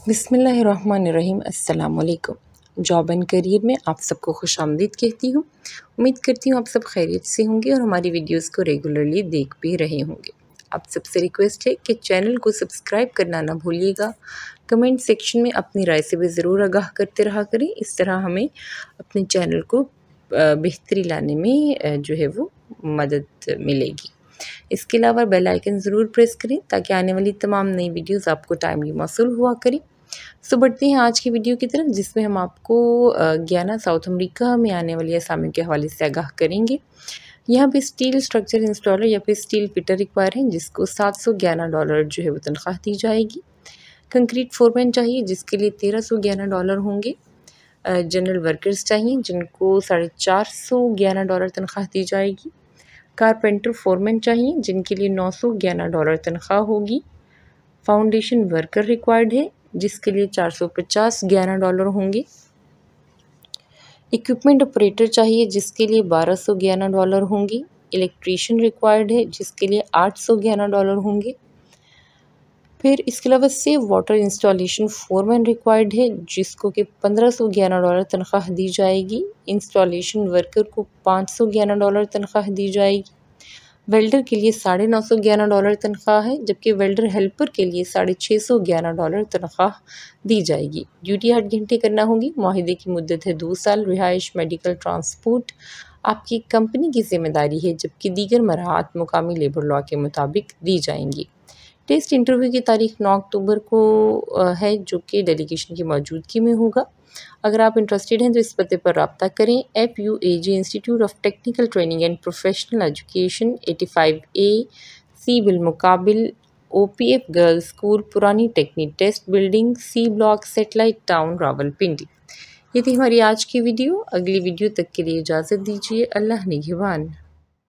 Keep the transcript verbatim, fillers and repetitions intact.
बिस्मिल्लाहिर्रहमानिर्रहीम। अस्सलाम वालेकुम। जॉब एंड करियर में आप सबको खुशामदीद कहती हूँ। उम्मीद करती हूँ आप सब खैरियत से होंगे और हमारी वीडियोस को रेगुलरली देख भी रहे होंगे। आप सबसे रिक्वेस्ट है कि चैनल को सब्सक्राइब करना ना भूलिएगा। कमेंट सेक्शन में अपनी राय से भी ज़रूर आगाह करते रहा करें। इस तरह हमें अपने चैनल को बेहतरी लाने में जो है वो मदद मिलेगी। इसके अलावा बेल आइकन ज़रूर प्रेस करें ताकि आने वाली तमाम नई वीडियोस आपको टाइमली मौसूल हुआ करें। सो बढ़ते हैं आज की वीडियो की तरफ, जिसमें हम आपको गयाना साउथ अमेरिका में आने वाली असामियों के हवाले से आगाह करेंगे। यहाँ पे स्टील स्ट्रक्चर इंस्टॉलर या फिर स्टील फिटर रिक्वायर हैं, जिसको सात सौ ग्यारह डॉलर जो है वो तनख्वाह दी जाएगी। कंक्रीट फोरमैन चाहिए, जिसके लिए तेरह सौ ग्यारह डॉलर होंगे। जनरल वर्कर्स चाहिए, जिनको साढ़े चार सौ ग्यारह डॉलर तनख्वाह दी जाएगी। कारपेंटर फोरमैन चाहिए, जिनके लिए नौ सौ ग्यारह डॉलर तनख्वाह होगी। फाउंडेशन वर्कर रिक्वायर्ड है, जिसके लिए चार सौ पचास ग्यारह डॉलर होंगे। इक्विपमेंट ऑपरेटर चाहिए, जिसके लिए बारह सौ ग्यारह डॉलर होंगे। इलेक्ट्रीशियन रिक्वायर्ड है, जिसके लिए आठ सौ ग्यारह डॉलर होंगे। फिर इसके अलावा save water installation foreman required है, जिसको कि पंद्रह सौ ग्यारह डॉलर तनख्वाह दी जाएगी। इंस्टॉलेशन वर्कर को पाँच सौ ग्यारह डॉलर तनख्वाह दी जाएगी। वेल्डर के लिए साढ़े नौ सौ ग्यारह डॉलर तनख्वाह है, जबकि वेल्डर हेल्पर के लिए साढ़े छः सौ ग्यारह डॉलर तनख्वाह दी जाएगी। ड्यूटी आठ घंटे करना होगी। मुआहिदे की मुद्दत है दो साल। रिहाइश, मेडिकल, ट्रांसपोर्ट आपकी कंपनी की जिम्मेदारी है, जबकि दीगर मराहत मुकामी लेबर लॉ के मुताबिक दी जाएंगी। टेस्ट इंटरव्यू की तारीख नौ अक्टूबर को है, जो कि डेलीगेशन की मौजूदगी में होगा। अगर आप इंटरेस्टेड हैं तो इस पते पर रब्ता करें। F U A G institute of technical training and professional education, पचासी ए सी बिलमुकाबिल O P F girls school, पुरानी technique test building, C block, satellite town, Rawalpindi. ये थी हमारी आज की वीडियो। अगली वीडियो तक के लिए इजाज़त दीजिए। अल्लाह निगहबान।